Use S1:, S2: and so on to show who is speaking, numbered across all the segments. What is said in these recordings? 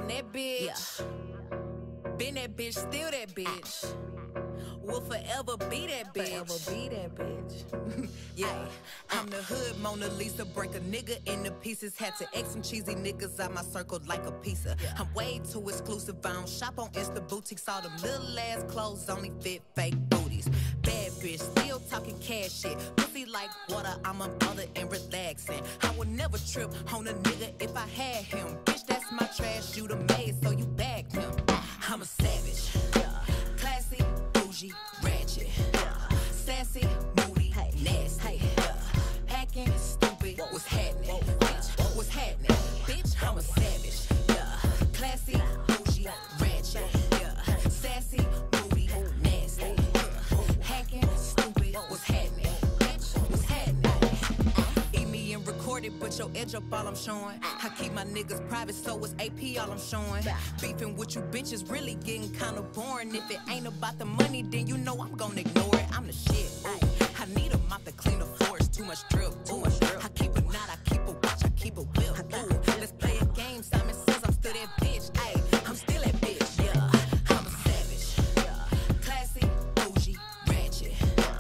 S1: that bitch. Been that bitch, still that bitch. Will forever be that bitch.
S2: Forever be that bitch.
S1: Yeah, I'm the hood Mona Lisa. Break a nigga into pieces. Had to X some cheesy niggas out my circle like a pizza. I'm way too exclusive. I don't shop on Insta boutiques. All them little ass clothes only fit fake booties. Bad bitch, still talking cash shit. Pussy like water, I'm a mother and relaxing. I would never trip on a nigga if I had him. Bitch, that's my trash. You the maid, so you bagged him. I'm a savage. Classy, bougie, ratchet. Sassy, moody, nasty. Acting stupid, what's happening? Bitch, what's happening? Bitch, I'm a savage. Classy, bougie, ratchet. Sassy, moody, nasty. Hacking, stupid, what's happening? Bitch, what's happening? Eat me and record it, but your edge up all I'm showing. I keep my niggas private, so it's AP all I'm showing. Beefing with you bitches really getting kinda boring. If it ain't about the money, then you know I'm gonna ignore it. I'm the shit. I need a mop to clean the floors. Too much drip. I keep a knot, I keep a watch, I keep a whip. Ooh, let's play a game. Simon says I'm still that bitch. Ayy, I'm still that bitch. Yeah, I'm a savage. Classy, bougie, ratchet.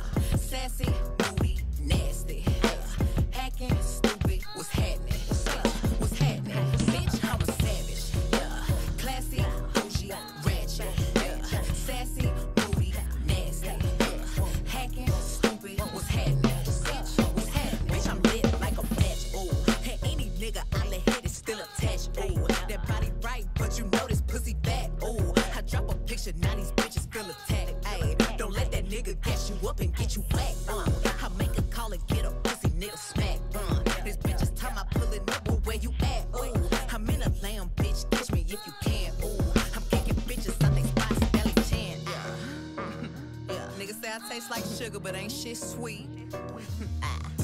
S1: Sassy, moody, nasty. Hacking, stupid, what's happening? What's happening? Bitch, I'm a savage. Classy, bougie, ratchet. Sassy, moody, nasty. Hacking, stupid, what's happening? Bitch, what's happening? Bitch, I'm lit like a match. Ooh, and any nigga I let hit is still attached. Ooh, that body right, but you know this pussy fat. Ooh, I drop a picture, now these bitches feel attacked. Ayy, don't let that nigga gas you up and get you whacked. I make a call and get a pussy nigga smack. This bitch is time I pulling up, well, where you at? Ooh, I'm in a lamb, bitch, catch me if you can. Ooh, I'm kicking bitches out they spots, belly chan. Yeah, niggas say I taste like sugar, but ain't shit sweet.